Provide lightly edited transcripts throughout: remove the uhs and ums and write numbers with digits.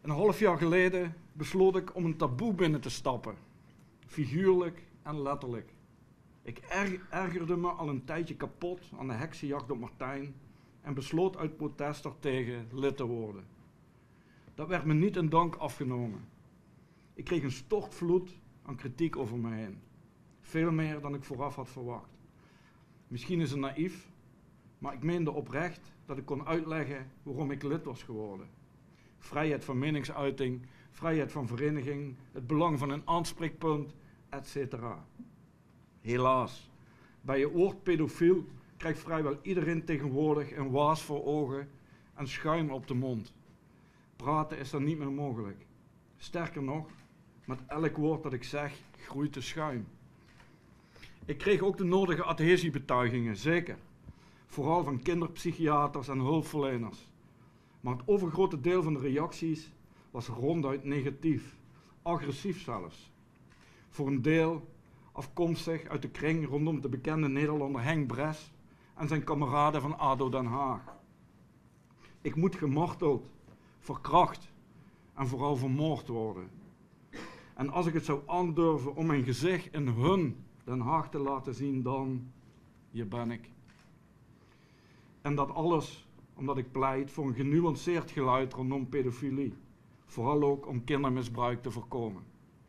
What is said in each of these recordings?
Een half jaar geleden besloot ik om een taboe binnen te stappen. Figuurlijk en letterlijk. Ik ergerde me al een tijdje kapot aan de heksenjacht op Martijn en besloot uit protest daartegen lid te worden. Dat werd me niet in dank afgenomen. Ik kreeg een stortvloed aan kritiek over me heen. Veel meer dan ik vooraf had verwacht. Misschien is het naïef, maar ik meende oprecht dat ik kon uitleggen waarom ik lid was geworden. Vrijheid van meningsuiting, vrijheid van vereniging, het belang van een aanspreekpunt, etc. Helaas, bij je woord pedofiel krijgt vrijwel iedereen tegenwoordig een waas voor ogen en schuim op de mond. Praten is dan niet meer mogelijk. Sterker nog, met elk woord dat ik zeg, groeit de schuim. Ik kreeg ook de nodige adhesiebetuigingen, zeker. Vooral van kinderpsychiaters en hulpverleners. Maar het overgrote deel van de reacties was ronduit negatief, agressief zelfs. Voor een deel afkomstig uit de kring rondom de bekende Nederlander Henk Bres en zijn kameraden van ADO Den Haag. Ik moet gemarteld, verkracht en vooral vermoord worden. En als ik het zou aandurven om mijn gezicht in hun Den Haag te laten zien, dan, hier ben ik. En dat alles omdat ik pleit voor een genuanceerd geluid rondom pedofilie. Vooral ook om kindermisbruik te voorkomen.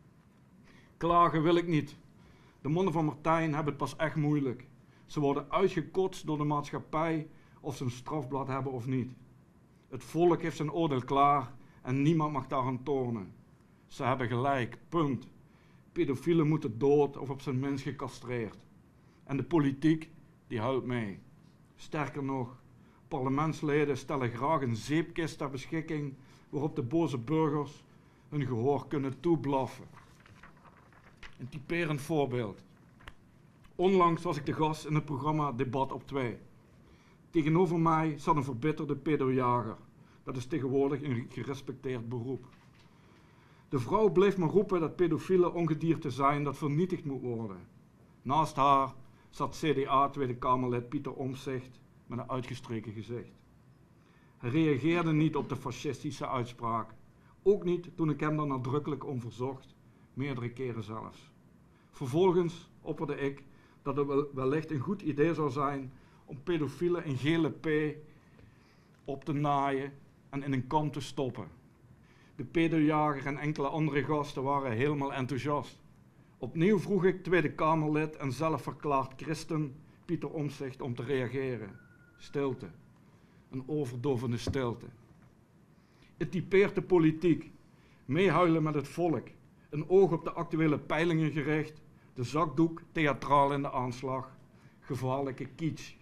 Klagen wil ik niet. De mannen van Martijn hebben het pas echt moeilijk. Ze worden uitgekotst door de maatschappij of ze een strafblad hebben of niet. Het volk heeft zijn oordeel klaar en niemand mag daaraan tornen. Ze hebben gelijk, punt. Pedofielen moeten dood of op zijn minst gecastreerd. En de politiek, die huilt mee. Sterker nog, parlementsleden stellen graag een zeepkist ter beschikking waarop de boze burgers hun gehoor kunnen toeblaffen. Een typerend voorbeeld. Onlangs was ik de gast in het programma Debat op 2. Tegenover mij zat een verbitterde pedojager. Dat is tegenwoordig een gerespecteerd beroep. De vrouw bleef maar roepen dat pedofielen ongedierte zijn dat vernietigd moet worden. Naast haar zat CDA Tweede Kamerlid Pieter Omtzigt met een uitgestreken gezicht. Hij reageerde niet op de fascistische uitspraak. Ook niet toen ik hem daar nadrukkelijk om verzocht, meerdere keren zelfs. Vervolgens opperde ik dat het wellicht een goed idee zou zijn om pedofielen een gele P op te naaien en in een kam te stoppen. De pedojager en enkele andere gasten waren helemaal enthousiast. Opnieuw vroeg ik Tweede Kamerlid en zelfverklaard christen Pieter Omtzigt om te reageren. Stilte. Een overdovende stilte. Het typeert de politiek. Meehuilen met het volk. Een oog op de actuele peilingen gericht. De zakdoek theatraal in de aanslag. Gevaarlijke kitsch.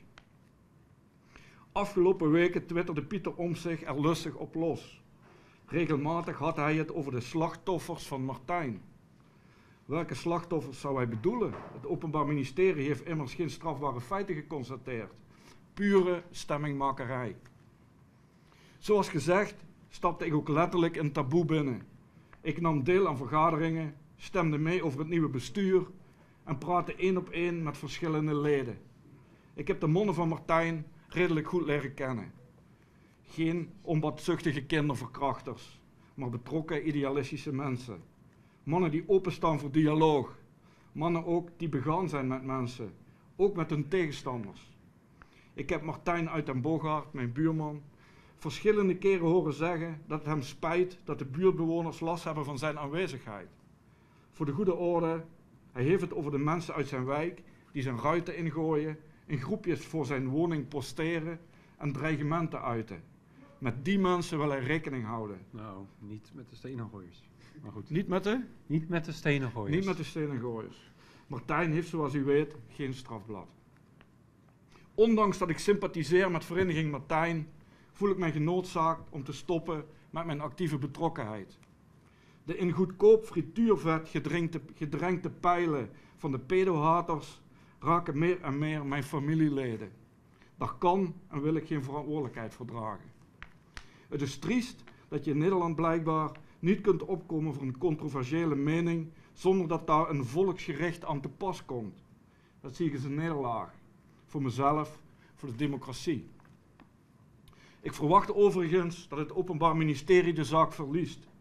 Afgelopen weken twitterde Pieter Omtzigt er lustig op los. Regelmatig had hij het over de slachtoffers van Martijn. Welke slachtoffers zou hij bedoelen? Het Openbaar Ministerie heeft immers geen strafbare feiten geconstateerd. Pure stemmingmakerij. Zoals gezegd stapte ik ook letterlijk een taboe binnen. Ik nam deel aan vergaderingen, stemde mee over het nieuwe bestuur en praatte 1 op 1 met verschillende leden. Ik heb de mannen van Martijn redelijk goed leren kennen. Geen onbaatzuchtige kinderverkrachters, maar betrokken idealistische mensen. Mannen die openstaan voor dialoog. Mannen ook die begaan zijn met mensen, ook met hun tegenstanders. Ik heb Martijn uit den Bogaert, mijn buurman, verschillende keren horen zeggen dat het hem spijt dat de buurtbewoners last hebben van zijn aanwezigheid. Voor de goede orde, hij heeft het over de mensen uit zijn wijk die zijn ruiten ingooien, in groepjes voor zijn woning posteren en dreigementen uiten. Met die mensen wil hij rekening houden. Nou, niet met de stenengooiers. Maar goed. Niet met de? Niet met de stenengooiers. Niet met de stenengooiers. Martijn heeft, zoals u weet, geen strafblad. Ondanks dat ik sympathiseer met Vereniging Martijn, voel ik mij genoodzaakt om te stoppen met mijn actieve betrokkenheid. De in goedkoop frituurvet gedrenkte pijlen van de pedohaters raken meer en meer mijn familieleden. Daar kan en wil ik geen verantwoordelijkheid voor dragen. Het is triest dat je in Nederland blijkbaar niet kunt opkomen voor een controversiële mening zonder dat daar een volksgericht aan te pas komt. Dat zie ik als een nederlaag. Voor mezelf, voor de democratie. Ik verwacht overigens dat het Openbaar Ministerie de zaak verliest.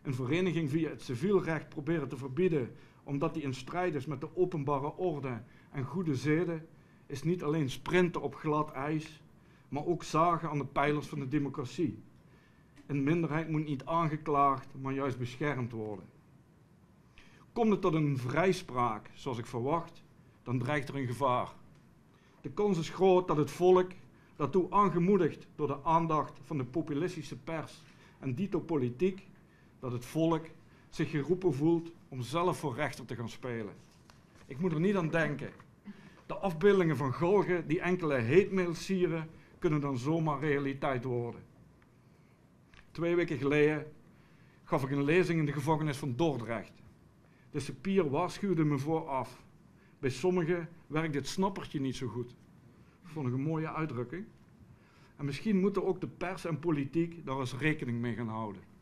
een vereniging via het civielrecht proberen te verbieden omdat die in strijd is met de openbare orde en goede zeden, is niet alleen sprinten op glad ijs, maar ook zagen aan de pijlers van de democratie. Een minderheid moet niet aangeklaagd, maar juist beschermd worden. Komt het tot een vrijspraak, zoals ik verwacht, dan dreigt er een gevaar. De kans is groot dat het volk, daartoe aangemoedigd door de aandacht van de populistische pers en dito politiek, dat het volk zich geroepen voelt om zelf voor rechter te gaan spelen. Ik moet er niet aan denken. De afbeeldingen van galgen die enkele hate-mails sieren, kunnen dan zomaar realiteit worden. 2 weken geleden gaf ik een lezing in de gevangenis van Dordrecht. De cipier waarschuwde me vooraf. Bij sommigen werkt dit snappertje niet zo goed. Dat vond ik een mooie uitdrukking. En misschien moeten ook de pers en politiek daar eens rekening mee gaan houden.